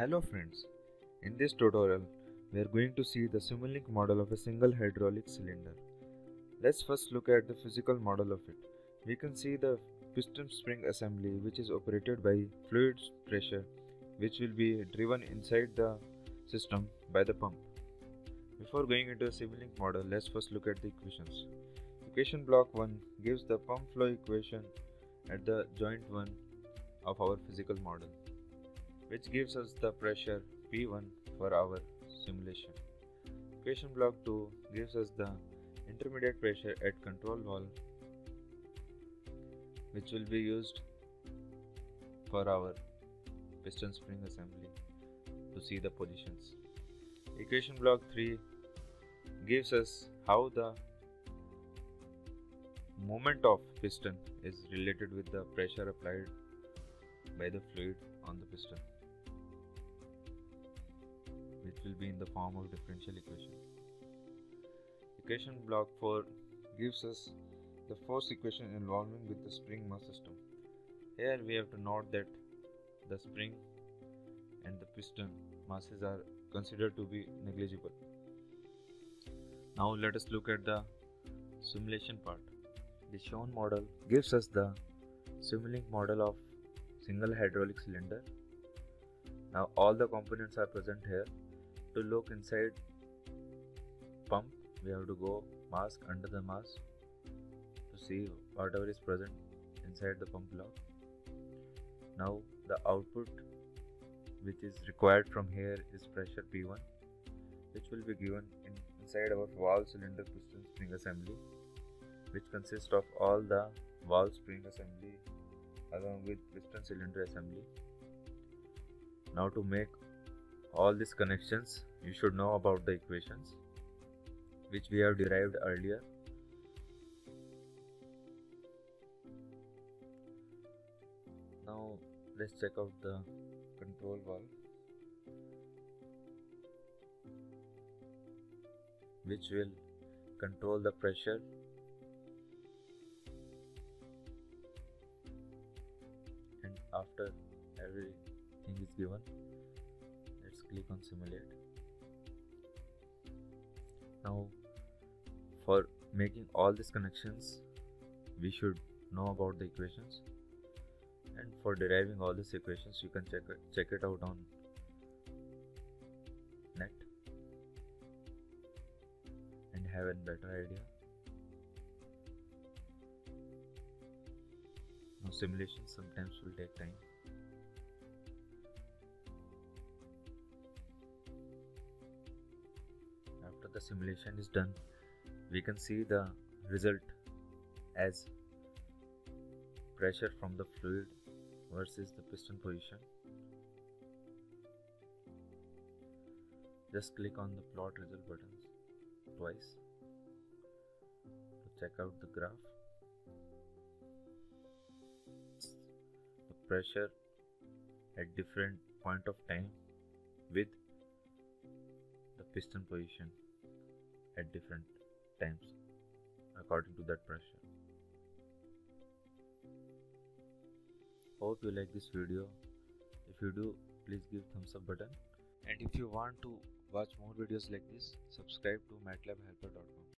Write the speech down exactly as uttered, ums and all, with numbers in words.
Hello friends, in this tutorial we are going to see the Simulink model of a single hydraulic cylinder. Let's first look at the physical model of it. We can see the piston spring assembly which is operated by fluid pressure which will be driven inside the system by the pump. Before going into the Simulink model, let's first look at the equations. Equation block one gives the pump flow equation at the joint one of our physical model, which gives us the pressure P one for our simulation. Equation block two gives us the intermediate pressure at control valve, which will be used for our piston spring assembly to see the positions. Equation block three gives us how the movement of piston is related with the pressure applied by the fluid on the piston, which will be in the form of differential equation. Equation block four gives us the force equation involving with the spring mass system. Here we have to note that the spring and the piston masses are considered to be negligible. Now let us look at the simulation part. The shown model gives us the Simulink model of single hydraulic cylinder. Now all the components are present here. To look inside pump, we have to go mask under the mask to see whatever is present inside the pump block. Now the output which is required from here is pressure P one, which will be given in, inside our valve cylinder piston spring assembly, which consists of all the valve spring assembly along with piston cylinder assembly. Now to make all these connections, you should know about the equations which we have derived earlier. Now let's check out the control valve, which will control the pressure and after everything is given, let's click on simulate. Now for making all these connections, we should know about the equations, and for deriving all these equations you can check it, check it out on net and have a better idea. Now simulation sometimes will take time. After the simulation is done, we can see the result as pressure from the fluid versus the piston position. Just click on the plot result buttons twice to check out the graph. The pressure at different point of time with the piston position at different times according to that pressure. Hope you like this video. If you do, please give thumbs up button, and if you want to watch more videos like this, subscribe to matlab helper dot com.